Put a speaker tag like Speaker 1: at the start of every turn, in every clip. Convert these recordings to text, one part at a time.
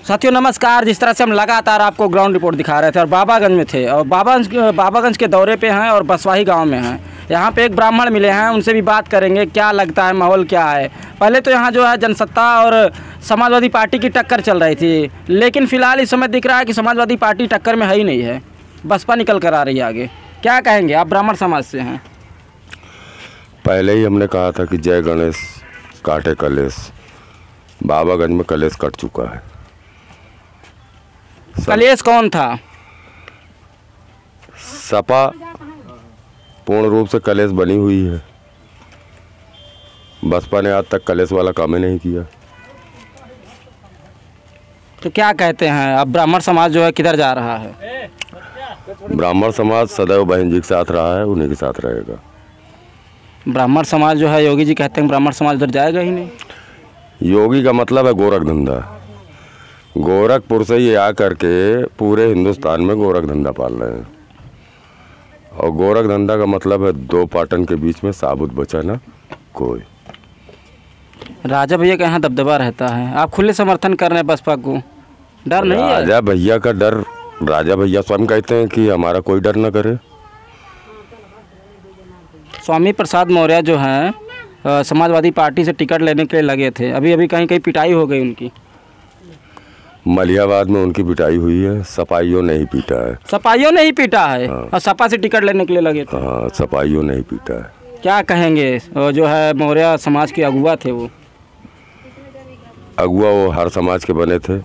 Speaker 1: साथियों नमस्कार। जिस तरह से हम लगातार आपको ग्राउंड रिपोर्ट दिखा रहे थे और बाबागंज में थे और बाबागंज के दौरे पे हैं और बसवाही गांव में हैं। यहाँ पे एक ब्राह्मण मिले हैं, उनसे भी बात करेंगे क्या लगता है, माहौल क्या है। पहले तो यहाँ जो है जनसत्ता और समाजवादी पार्टी की टक्कर चल रही थी, लेकिन फ़िलहाल इस समय दिख रहा है कि समाजवादी पार्टी टक्कर में है ही नहीं है, बसपा निकल कर आ रही है आगे। क्या कहेंगे, आप ब्राह्मण समाज से हैं।
Speaker 2: पहले ही हमने कहा था कि जय गणेश काटे कलेश। बाबागंज में कलेश कट चुका है।
Speaker 1: कलेश कौन था?
Speaker 2: सपा पूर्ण रूप से कलेश बनी हुई है। बसपा ने आज तक कलेश वाला काम ही नहीं किया।
Speaker 1: तो क्या कहते हैं अब ब्राह्मण समाज जो है किधर जा रहा है?
Speaker 2: ब्राह्मण समाज सदैव बहन जी के साथ रहा है, उन्हीं के साथ रहेगा।
Speaker 1: ब्राह्मण समाज जो है, योगी जी कहते हैं ब्राह्मण समाज उधर जाएगा ही नहीं।
Speaker 2: योगी का मतलब है गोरख धंधा। गोरखपुर से ये आ करके पूरे हिंदुस्तान में गोरख धंधा पाल रहे हैं। और गोरख धंधा का मतलब है दो पाटन के बीच में साबुत बचा ना कोई।
Speaker 1: राजा भैया का यहाँ दबदबा रहता है, आप खुले समर्थन कर रहे हैं बसपा को, डर नहीं है?
Speaker 2: राजा भैया का डर, राजा भैया स्वयं कहते हैं कि हमारा कोई डर न करे।
Speaker 1: स्वामी प्रसाद मौर्य जो हैं समाजवादी पार्टी से टिकट लेने के लिए लगे थे, अभी अभी कहीं कहीं पिटाई हो गई उनकी।
Speaker 2: मलिहाबाद में उनकी पिटाई हुई है, सपाइयों ने ही पीटा है।
Speaker 1: सपाइयों ने ही पीटा है?
Speaker 2: हाँ।
Speaker 1: और सपा से टिकट लेने के लिए लगे थे।
Speaker 2: हाँ, सपाइयों ने ही पीटा है।
Speaker 1: क्या कहेंगे, जो है मौर्य समाज के अगुआ थे, वो
Speaker 2: अगुआ वो हर समाज के बने थे।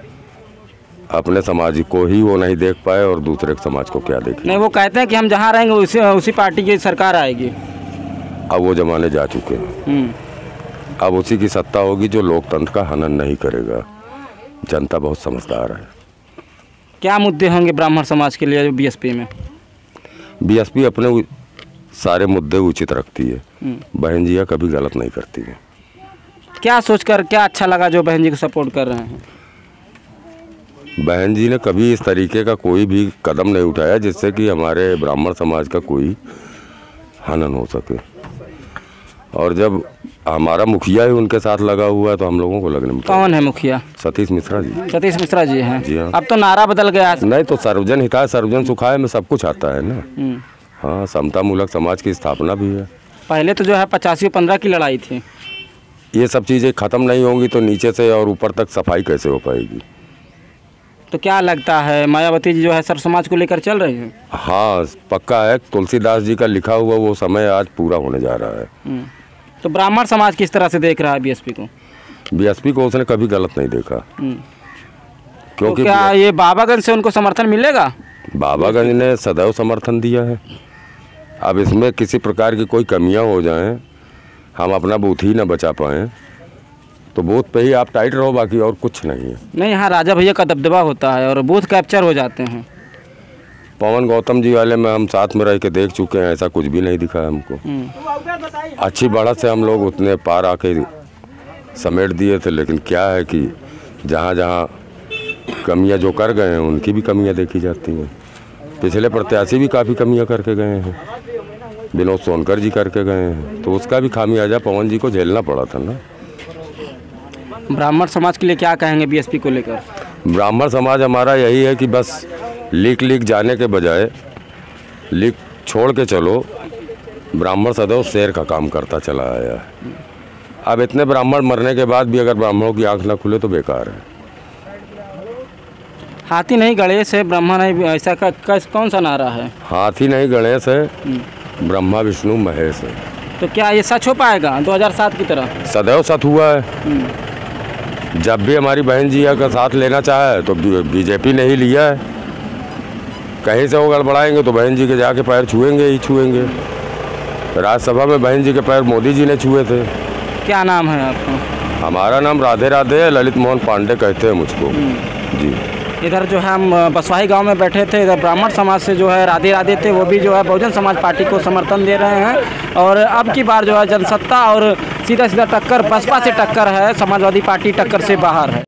Speaker 2: अपने समाज को ही वो नहीं देख पाए और दूसरे समाज को क्या देखें।
Speaker 1: नहीं, वो कहते हैं कि हम जहाँ रहेंगे उसी पार्टी की सरकार आएगी।
Speaker 2: अब वो जमाने जा चुके हैं। अब उसी की सत्ता होगी जो लोकतंत्र का हनन नहीं करेगा। जनता बहुत समझदार है।
Speaker 1: क्या मुद्दे होंगे ब्राह्मण समाज के लिए बीएसपी में?
Speaker 2: बीएसपी अपने सारे मुद्दे उचित रखती है। बहन जी कभी गलत नहीं करती है।
Speaker 1: क्या सोचकर क्या अच्छा लगा जो बहन जी को सपोर्ट कर रहे हैं?
Speaker 2: बहन जी ने कभी इस तरीके का कोई भी कदम नहीं उठाया जिससे कि हमारे ब्राह्मण समाज का कोई हनन हो सके। और जब हमारा मुखिया ही उनके साथ लगा हुआ है तो हम लोगों को लगने में।
Speaker 1: कौन है मुखिया?
Speaker 2: सतीश मिश्रा जी।
Speaker 1: सतीश मिश्रा जी हैं?
Speaker 2: जी हाँ।
Speaker 1: अब तो नारा बदल गया।
Speaker 2: नहीं तो सर्वजन हिताय सर्वजन सुखाय में सब कुछ आता है ना। हाँ, समता मूलक समाज की स्थापना भी है।
Speaker 1: पहले तो जो है 85-15 की लड़ाई थी।
Speaker 2: ये सब चीज़ें ख़त्म नहीं होंगी तो नीचे से और ऊपर तक सफाई कैसे हो पाएगी?
Speaker 1: तो क्या लगता है मायावती जी जो है सर्व समाज को लेकर चल रही हैं?
Speaker 2: हाँ, पक्का है। तुलसीदास जी का लिखा हुआ वो समय आज पूरा होने जा रहा है।
Speaker 1: तो ब्राह्मण समाज किस तरह से देख रहा है बीएसपी को?
Speaker 2: बीएसपी को उसने कभी गलत नहीं देखा। क्योंकि
Speaker 1: तो क्या ये बाबागंज से उनको समर्थन मिलेगा?
Speaker 2: बाबागंज ने सदैव समर्थन दिया है। अब इसमें किसी प्रकार की कोई कमियां हो जाएं, हम अपना बूथ ही ना बचा पाएँ तो बूथ पे ही आप टाइट रहो, बाकी और कुछ नहीं है।
Speaker 1: नहीं, यहाँ राजा भैया का दबदबा होता है और बूथ कैप्चर हो जाते हैं।
Speaker 2: पवन गौतम जी वाले में हम साथ में रह के देख चुके हैं, ऐसा कुछ भी नहीं दिखा है हमको। अच्छी बढ़त से हम लोग उतने पार आके समेट दिए थे, लेकिन क्या है कि जहाँ जहाँ कमियाँ जो कर गए हैं उनकी भी कमियाँ देखी जाती हैं। पिछले प्रत्याशी भी काफ़ी कमियाँ करके गए हैं, विनोद सोनकर जी करके गए हैं, तो उसका भी खामियाजा पवन जी को झेलना पड़ा था ना।
Speaker 1: ब्राह्मण समाज के लिए क्या कहेंगे बीएसपी को लेकर?
Speaker 2: ब्राह्मण समाज हमारा यही है कि बस लीक जाने के बजाय लीक छोड़ के चलो। ब्राह्मण सदैव शेर का काम करता चला आया है। अब इतने ब्राह्मण मरने के बाद भी अगर ब्राह्मणों की आंख ना खुले तो बेकार है।
Speaker 1: हाथी नहीं गणेश है, ब्रह्मा नहीं, ऐसा कौन सा नारा है?
Speaker 2: हाथी नहीं गणेश है, ब्रह्मा विष्णु महेश है।
Speaker 1: तो क्या ये सच हो पाएगा 2007 की तरह?
Speaker 2: सदैव सच हुआ है। जब भी हमारी बहन जी का साथ लेना चाहे तो बीजेपी ने ही लिया है। कहीं से वो गड़बड़ाएंगे तो बहन जी के जाके पैर छुएंगे ही छुएंगे। राज्यसभा में बहन जी के पैर मोदी जी ने छुए थे।
Speaker 1: क्या नाम है आपका?
Speaker 2: हमारा नाम राधे राधे है, ललित मोहन पांडे कहते हैं मुझको। जी।
Speaker 1: इधर जो है हम बसवाही गांव में बैठे थे, इधर ब्राह्मण समाज से जो है राधे राधे थे, वो भी जो है बहुजन समाज पार्टी को समर्थन दे रहे हैं। और अब की बार जो है जनसत्ता और सीधा सीधा टक्कर बसपा से टक्कर है, समाजवादी पार्टी टक्कर से बाहर है।